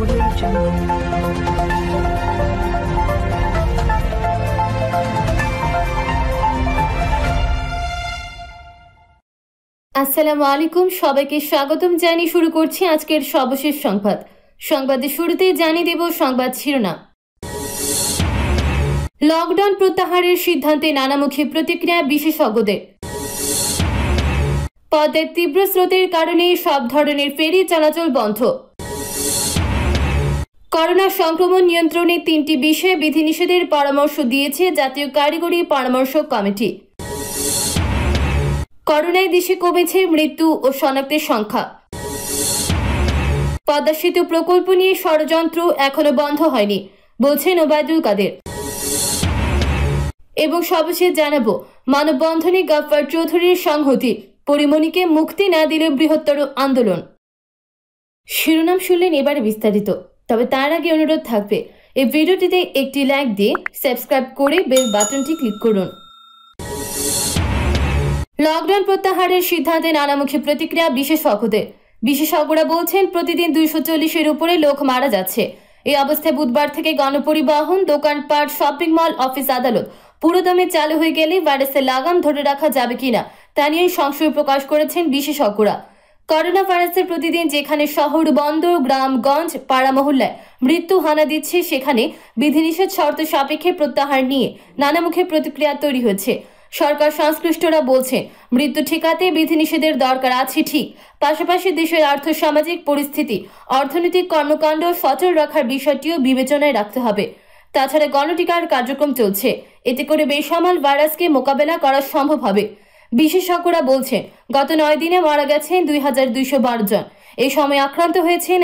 Audio Jungle. আসসালামু আলাইকুম, সবাইকে স্বাগতম জানিয়ে শুরু করছি আজকের সর্বশেষ সংবাদ। সংবাদের শুরুতেই জানিয়ে দেব সংবাদ শিরোনাম। লকডাউন প্রত্যাহারের সিদ্ধান্তে নানামুখী প্রতিক্রিয়া বিশেষজ্ঞদের। পদ্মার তীব্র স্রোতের কারণে সব ধরনের ফেরি চলাচল বন্ধ। করোনা সংক্রমণ নিয়ন্ত্রণে 3টি বিষয়ে বিধিনিষেধের পরামর্শ দিয়েছে জাতীয় কারিগরি পরামর্শ কমিটি। করোনায় দেশে কমেছে মৃত্যু ও শনাক্তের সংখ্যা। পদ্মা সেতু প্রকল্প নিয়ে ষড়যন্ত্র এখনো বন্ধ হয়নি, বলছেন ওবায়দুল কাদের। এবং সর্বশেষ জানাবো, মানববন্ধনে গফফার চৌধুরীর সংহতি, পরিমণিকে মুক্তি না দিলে বৃহত্তর আন্দোলন। শিরোনাম শুনলেন, এবারে বিস্তারিত। তবে তার আগে অনুরোধ থাকবে, এই ভিডিওটিতে একটি লাইক দিয়ে সাবস্ক্রাইব করে বেল বাটনটি ক্লিক করুন। লকডাউন প্রত্যাহারের সিদ্ধান্তে নানামুখী প্রতিক্রিয়া বিশেষজ্ঞদের। বিশেষজ্ঞরা বলছেন প্রতিদিন 240-এর উপরে লোক মারা যাচ্ছে। এই অবস্থায় বুধবার থেকে গণপরিবহন, দোকানপাট, শপিং মল, অফিস, আদালত পুরোদমে চালু হয়ে গেলে ভাইরাসের লাগাম ধরে রাখা যাবে কিনা তা নিয়ে সংশয় প্রকাশ করেছেন বিশেষজ্ঞরা। করোনা ভাইরাসের প্রতিদিন যেখানে শহর, বন্দর, গ্রামগঞ্জ, পাড়া মহল্লায় মৃত্যু হানা দিচ্ছে, সেখানে বিধিনিষেধ শর্ত সাপেক্ষে প্রত্যাহার নিয়ে নানামুখী প্রতিক্রিয়া তৈরি হয়েছে। সরকার সংশ্লিষ্টরা বলছে, মৃত্যু ঠেকাতে বিধিনিষেধের দরকার আছে ঠিক, পাশাপাশি দেশের আর্থসামাজিক পরিস্থিতি, অর্থনৈতিক কর্মকাণ্ড সচল রাখার বিষয়টিও বিবেচনায় রাখতে হবে। তাছাড়া গণটিকার কার্যক্রম চলছে, এতে করে বেসামাল ভাইরাসকে মোকাবেলা করা সম্ভব হবে। বিশেষজ্ঞরা বলছেন, গত 9 দিনে মারা গেছেন 2212 জন। এই সময় আক্রান্ত হয়েছেন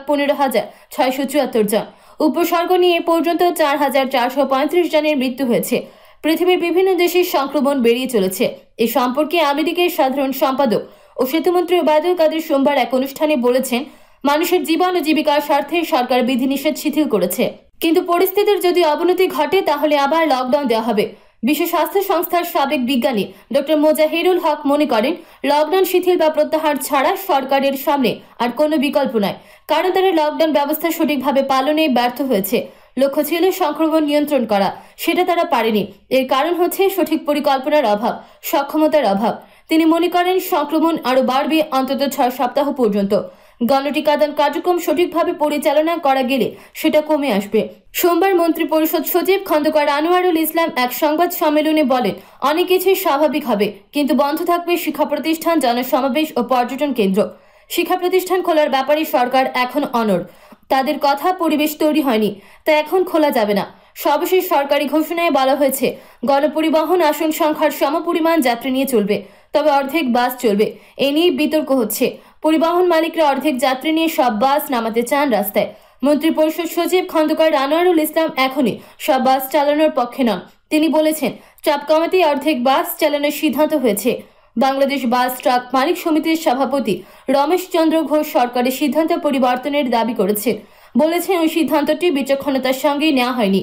1,15,674 জন। উপসর্গ নিয়ে এ পর্যন্ত 4,435 জনের মৃত্যু হয়েছে। পৃথিবীর বিভিন্ন দেশের সংক্রমণ বেরিয়ে চলেছে। এ সম্পর্কে আমেরিকার সাধারণ সম্পাদক ও সেতুমন্ত্রী ওবায়দুল কাদের সোমবার এক অনুষ্ঠানে বলেছেন, মানুষের জীবন ও জীবিকার স্বার্থে সরকার বিধিনিষেধ শিথিল করেছে, কিন্তু পরিস্থিতির যদি অবনতি ঘটে তাহলে আবার লকডাউন দেওয়া হবে। বিশ্ব স্বাস্থ্য সংস্থার সাবেক বিজ্ঞানী ডক্টর মোজাহিরুল হক মনে করেন, লকডাউন শিথিল বা প্রত্যাহার ছাড়া সরকারের সামনে আর কোনো বিকল্প নয়, কারণ তারা লকডাউন ব্যবস্থা সঠিকভাবে পালনে ব্যর্থ হয়েছে। লক্ষ্য ছিল সংক্রমণ নিয়ন্ত্রণ করা, সেটা তারা পারেনি। এর কারণ হচ্ছে সঠিক পরিকল্পনার অভাব, সক্ষমতার অভাব। তিনি মনে করেন সংক্রমণ আরও বাড়বে অন্তত 6 সপ্তাহ পর্যন্ত। গণটিকাদান কার্যক্রম সঠিকভাবে পরিচালনা করা গেলে সেটা কমে আসবে। সোমবার মন্ত্রী পরিষদ সচিব খন্দকার আনোয়ারুল ইসলাম এক সংবাদ সম্মেলনে বলেন, অনেক কিছুই স্বাভাবিক হবে, কিন্তু বন্ধ থাকবে শিক্ষা প্রতিষ্ঠান, জনসমাবেশ ও পর্যটন কেন্দ্র। শিক্ষা প্রতিষ্ঠান খোলার ব্যাপারে সরকার এখন অনড়। তাদের কথা পরিবেশ তৈরি হয়নি, তা এখন খোলা যাবে না। সর্বশেষ সরকারি ঘোষণায় বলা হয়েছে, গণপরিবহন আসন সংখ্যার সমপরিমাণ যাত্রী নিয়ে চলবে, তবে অর্ধেক বাস চলবে। এ নিয়ে বিতর্ক হচ্ছে। পরিবহন মালিকরা অর্ধেক যাত্রী নিয়ে সব বাস নামাতে চান রাস্তায়। মন্ত্রী পরিষদ সচিব খন্দকার আনোয়ারুল ইসলাম এখনই সব বাস চালানোর পক্ষে নন। তিনি বলেছেন, চাপ কমাতেই অর্ধেক বাস চালানোর সিদ্ধান্ত হয়েছে। বাংলাদেশ বাস ট্রাক মালিক সমিতির সভাপতি রমেশ চন্দ্র ঘোষ সরকারের সিদ্ধান্ত পরিবর্তনের দাবি করেছেন। বলেছেন, ওই সিদ্ধান্তটি বিচক্ষণতার সঙ্গে নেওয়া হয়নি।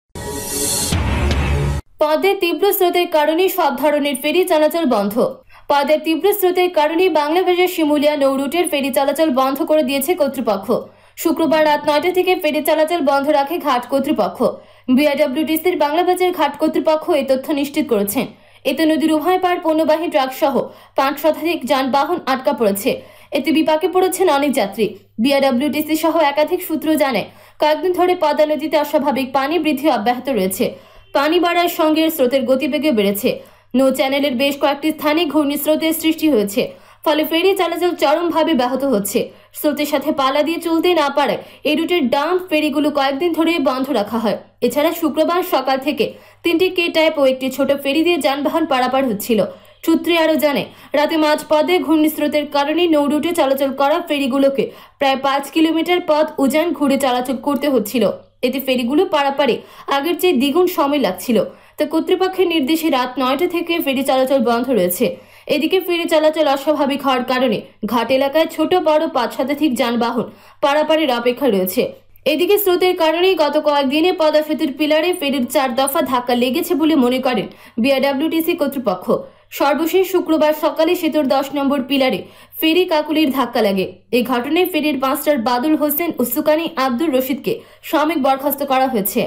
পদ্মার তীব্র স্রোতের কারণে সব ধরনের ফেরি চলাচল বন্ধ। পদ্মার তীব্র স্রোতের কারণে বাংলাবাজার শিমুলিয়া নৌ রুটের ফেরি চলাচল বন্ধ করে দিয়েছে কর্তৃপক্ষ। শুক্রবার রাত 9টা থেকে ফেরি চলাচল বন্ধ রাখে ঘাট কর্তৃপক্ষ। বিআরডব্লিউটিসির বাংলাবাজার ঘাট কর্তৃপক্ষ এই তথ্য নিশ্চিত করেছেন। এতে নদীর উভয় পার পণ্যবাহী ট্রাক সহ 5 শতাধিক যানবাহন আটকা পড়েছে। এতে বিপাকে পড়েছেন অনেক যাত্রী। বিআরডব্লিউটিসি সহ একাধিক সূত্র জানায়, কয়েকদিন ধরে পদ্মা নদীতে অস্বাভাবিক পানি বৃদ্ধি অব্যাহত রয়েছে। পানি বাড়ার সঙ্গে স্রোতের গতিবেগে বেড়েছে। নৌ চ্যানেলের বেশ কয়েকটি স্থানে ঘূর্ণিস্রোতের সৃষ্টি হয়েছে, ফলে ফেরি চলাচল চরমভাবে ব্যাহত হচ্ছে। স্রোতের সাথে পালা দিয়ে চলতে না পারায় এই রুটের ডাম্প ফেরিগুলো কয়েকদিন ধরে বন্ধ রাখা হয়। এছাড়া শুক্রবার সকাল থেকে 3টি কে টাইপ ও একটি ছোট ফেরি দিয়ে যানবাহন পারাপার হচ্ছিল। সূত্রে আরও জানে, রাতে মাঝপথে ঘূর্ণিস্রোতের কারণে নৌ রুটে চলাচল করা ফেরিগুলোকে প্রায় 5 কিলোমিটার পথ উজান ঘুরে চলাচল করতে হচ্ছিল। এতে ফেরিগুলো পারাপারে আগের চেয়ে দ্বিগুণ সময় লাগছিল। তা কর্তৃপক্ষের নির্দেশে রাত 9টা থেকে ফেরি চলাচল বন্ধ রয়েছে। এদিকে ফেরি চলাচল অস্বাভাবিক হওয়ার কারণে ঘাট এলাকায় ছোট বড় 5 শতাধিক যানবাহন পারাপারের অপেক্ষা রয়েছে। এদিকে স্রোতের কারণেই গত কয়েকদিনে পদ্মা সেতুর পিলারে ফেরির 4 দফা ধাক্কা লেগেছে বলে মনে করেন বিআরডব্লিউটিসি কর্তৃপক্ষ। সর্বশেষ শুক্রবার সকালে সেতুর 10 নম্বর পিলারে ফেরি কাকুলির ধাক্কা লাগে। এই ঘটনায় ফেরির মাস্টার বাদুল হোসেন ও সুকানি আব্দুর রশিদকে সাময়িক বরখাস্ত করা হয়েছে।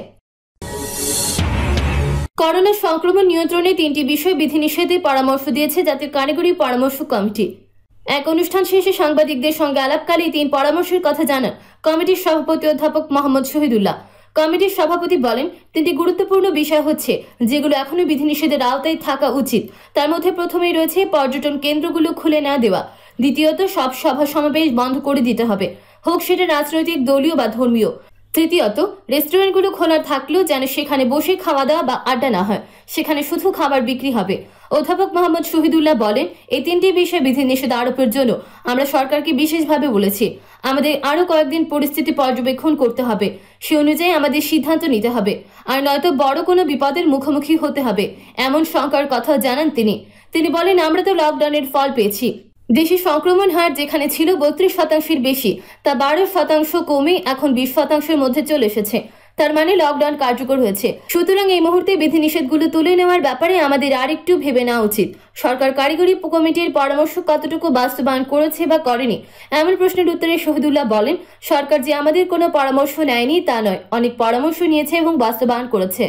করোনা সংক্রমণ নিয়ন্ত্রণে 3টি বিষয় বিধিনিষেধে পরামর্শ দিয়েছে জাতীয় কারিগরি পরামর্শ কমিটি। এক অনুষ্ঠান শেষে সাংবাদিকদের সঙ্গে আলাপকালে 3 পরামর্শের কথা জানান কমিটির সভাপতি অধ্যাপক মোহাম্মদ শহীদুল্লাহ। কমিটির সভাপতি বলেন, 3টি গুরুত্বপূর্ণ বিষয় হচ্ছে যেগুলো এখনো বিধিনিষেধের আওতায় থাকা উচিত। তার মধ্যে প্রথমেই রয়েছে পর্যটন কেন্দ্রগুলো খুলে না দেওয়া। দ্বিতীয়ত, সব সভা সমাবেশ বন্ধ করে দিতে হবে, হোক সেটা রাজনৈতিক, দলীয় বা ধর্মীয়। তৃতীয়ত, রেস্টুরেন্টগুলো খোলা থাকলেও যেন সেখানে বসে খাওয়া দাওয়া বা আড্ডা না হয়, সেখানে শুধু খাবার বিক্রি হবে। অধ্যাপক মোহাম্মদ শহীদুল্লাহ বলেন, এই 3টি বিষয়ে বিধিনিষেধ আরোপের জন্য আমরা সরকারকে বিশেষভাবে বলেছি। আমাদের আরও কয়েকদিন পরিস্থিতি পর্যবেক্ষণ করতে হবে, সে অনুযায়ী আমাদের সিদ্ধান্ত নিতে হবে, আর নয়তো বড় কোনো বিপদের মুখোমুখি হতে হবে, এমন শঙ্কার কথা জানান তিনি বলেন, আমরা তো লকডাউনের ফল পেয়েছি। দেশে সংক্রমণ হার যেখানে ছিল 32% বেশি, তা 12% কমে এখন 20%-এর মধ্যে চলে এসেছে। তার মানে লকডাউন কার্যকর হয়েছে। সুতরাং এই মুহূর্তে বিধিনিষেধগুলো তুলে নেওয়ার ব্যাপারে আমাদের আরেকটু ভেবে নেওয়া উচিত। সরকার কারিগরি কমিটির পরামর্শ কতটুকু বাস্তবায়ন করেছে বা করেনি, এমন প্রশ্নের উত্তরে শহীদুল্লাহ বলেন, সরকার যে আমাদের কোনো পরামর্শ নেয়নি তা নয়, অনেক পরামর্শ নিয়েছে এবং বাস্তবায়ন করেছে।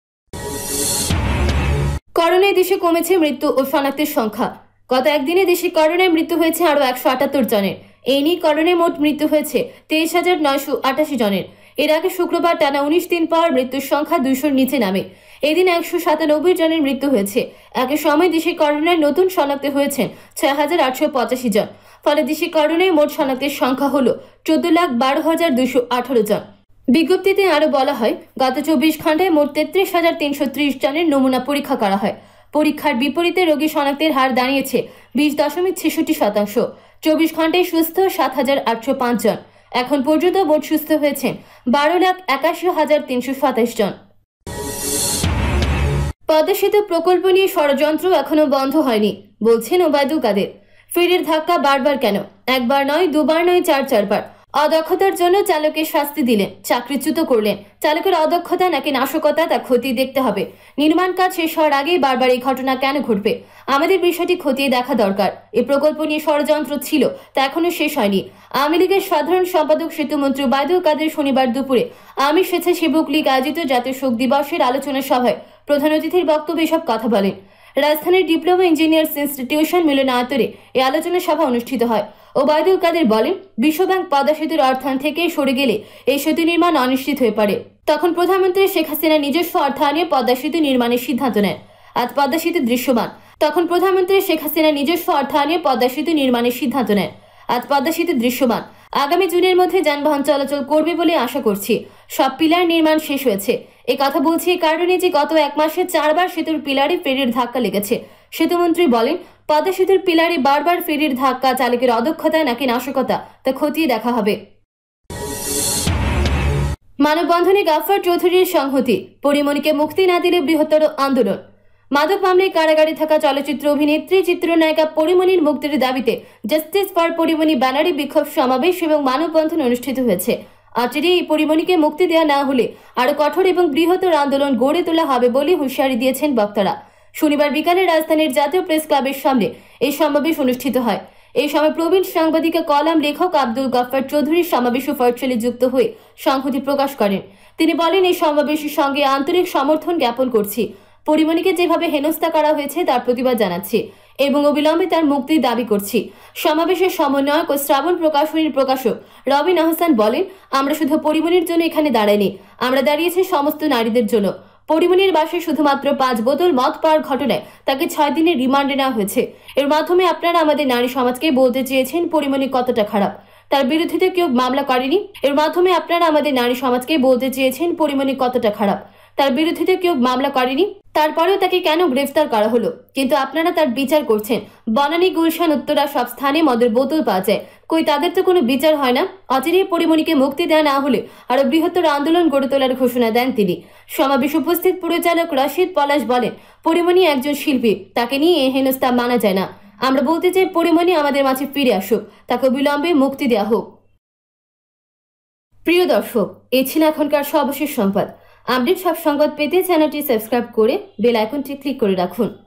করোনায় দেশে কমেছে মৃত্যু ও শনাক্তের সংখ্যা। গত একদিনে দেশে করোনায় মৃত্যু হয়েছে আরও 178 জনের। এই নিয়ে করোনায় মোট মৃত্যু হয়েছে 23,988 জনের। এর আগে শুক্রবার টানা 19 দিন পর মৃত্যুর সংখ্যা 200-র নিচে নামে। এদিন 197 জনের মৃত্যু হয়েছে। একই সময় দেশে করোনায় নতুন শনাক্ত হয়েছেন 6,885 জন। ফলে দেশে করোনায় মোট শনাক্তের সংখ্যা হল 14,12,218 জন। বিজ্ঞপ্তিতে আরও বলা হয়, গত 24 ঘন্টায় মোট 33,330 জনের নমুনা পরীক্ষা করা হয়। পরীক্ষার বিপরীতে রোগী শনাক্তের হার দাঁড়িয়েছে 20.66%। 24 ঘন্টায় সুস্থ 7,805 জন। এখন পর্যন্ত মোট সুস্থ হয়েছেন 12,81,327 জন। পদ্মা সেতু প্রকল্প নিয়ে ষড়যন্ত্র এখনো বন্ধ হয়নি, বলছেন ওবায়দুল কাদের। ফেরির ধাক্কা বারবার কেন? একবার নয়, দুবার নয়, 4 বার। অদক্ষতার জন্য চালকের শাস্তি দিলেন, চাকরিচ্যুত করলেন। চালকের অদক্ষতা নাকি নাশকতা তা খতিয়ে দেখতে হবে। নির্মাণ কাজ শেষ হওয়ার আগেই বারবার এই ঘটনা কেন ঘটবে? আমাদের বিষয়টি খতিয়ে দেখা দরকার। এই প্রকল্প নিয়ে ষড়যন্ত্র ছিল, তা এখনো শেষ হয়নি। আওয়ামী লীগের সাধারণ সম্পাদক সেতুমন্ত্রী ওবায়দুল কাদের শনিবার দুপুরে আওয়ামী স্বেচ্ছাসেবক লীগ আয়োজিত জাতীয় শোক দিবসের আলোচনা সভায় প্রধান অতিথির বক্তব্যে এসব কথা বলেন। রাজধানীর ডিপ্লোমা ইঞ্জিনিয়ার্স ইনস্টিটিউশন মিলনায়তনে এই আলোচনা সভা অনুষ্ঠিত হয়। ওবায়দুল কাদের বলেন, বিশ্বব্যাংক পদ্মা সেতুর অর্থায়ন থেকে সরে গেলে এই সেতু নির্মাণ অনিশ্চিত হয়ে পড়ে। তখন প্রধানমন্ত্রী শেখ হাসিনা নিজস্ব অর্থায়নে পদ্মা সেতু নির্মাণের সিদ্ধান্ত নেন। আজ পদ্মা সেতু দৃশ্যমান। তখন প্রধানমন্ত্রী শেখ হাসিনা নিজস্ব অর্থায়নে পদ্মা সেতু নির্মাণের সিদ্ধান্ত নেন। আজ পদ্মা সেতু দৃশ্যমান। আগামী জুনের মধ্যে যানবাহন চলাচল করবে বলে আশা করছি। সব পিলার নির্মাণ শেষ হয়েছে। এই কথা বলছি এই কারণে যে গত 1 মাসে 4 বার সেতুর পিলারে ফেরির ধাক্কা লেগেছে। সেতুমন্ত্রী বলেন, পদ্মা সেতুর পিলারে বারবার ফেরির ধাক্কা চালকের অদক্ষতা নাকি নাশকতা তা খতিয়ে দেখা হবে। মানববন্ধনে গাফফার চৌধুরীর সংহতি, পরিমণিকে মুক্তি না দিলে বৃহত্তর আন্দোলন। মাদক মামলায় কারাগারে থাকা চলচ্চিত্র অভিনেত্রী, চিত্রনায়িকা পরিমণির মুক্তির দাবিতে জাস্টিস ফর পরিমণি ব্যানারে বিক্ষোভ সমাবেশ এবং মানববন্ধন অনুষ্ঠিত হয়েছে। আজকে এই পরিমণিকে মুক্তি দেওয়া না হলে আরো কঠোর এবং বৃহত্তর আন্দোলন গড়ে তোলা হবে বলে হুঁশিয়ারি দিয়েছেন বক্তারা। শনিবার বিকালে রাজধানীর জাতীয় প্রেস ক্লাবের সামনে এই সমাবেশ অনুষ্ঠিত হয়। এই সময় প্রবীণ সাংবাদিক কলাম লেখক আব্দুল গাফফার চৌধুরীর সমাবেশে ভার্চুয়ালি যুক্ত হয়ে সংহতি প্রকাশ করেন। তিনি বলেন, এই সমাবেশের সঙ্গে আন্তরিক সমর্থন জ্ঞাপন করছি। পরিমণিকে যেভাবে হেনস্থা করা হয়েছে তার প্রতিবাদ জানাচ্ছি এবং অবিলম্বে তার মুক্তির দাবি করছি। সমাবেশের সমন্বয়ক ও শ্রাবণ প্রকাশনীর প্রকাশক রবিন আহসান বলেন, আমরা শুধু পরিমণির জন্য এখানে দাঁড়াইনি, আমরা দাঁড়িয়েছি সমস্ত নারীদের জন্য। পরিমণির বাসায় শুধুমাত্র 5 বোতল মদ পাওয়ার ঘটনায় তাকে 6 দিনের রিমান্ডে নেওয়া হয়েছে। এর মাধ্যমে আপনারা আমাদের নারী সমাজকে বলতে চেয়েছেন পরিমণি কতটা খারাপ। তার বিরুদ্ধে কেউ মামলা করেনি। এর মাধ্যমে আপনারা আমাদের নারী সমাজকে বলতে চেয়েছেন পরিমণি কতটা খারাপ। তার বিরুদ্ধে কেউ মামলা করেনি, তারপরেও তাকে কেন গ্রেফতার করা হলো? কিন্তু আপনারা তার বিচার করছেন। বনানী, গুলশান, উত্তরা সব স্থানে মদের বোতল পাওয়া যায়, কই তাদের তো কোনো বিচার হয় না। অচিরেই পরিমণিকে মুক্তি দেওয়া না হলে আরো বৃহত্তর আন্দোলন গড়ে তোলার ঘোষণা দেন তিনি। সমাবেশ উপস্থিত পরিচালক রশিদ পলাশ বলেন, পরিমণি একজন শিল্পী, তাকে নিয়ে হেনস্থা মানা যায় না। আমরা বলতে চাই পরিমণি আমাদের মাঝে ফিরে আসুক, তাকে বিলম্বে মুক্তি দেওয়া হোক। প্রিয় দর্শক, এই ছিল এখনকার সর্বশেষ সংবাদ। আপডেট সব সংবাদ পেতে চ্যানেলটি সাবস্ক্রাইব করে বেল আইকনটি ক্লিক করে রাখুন।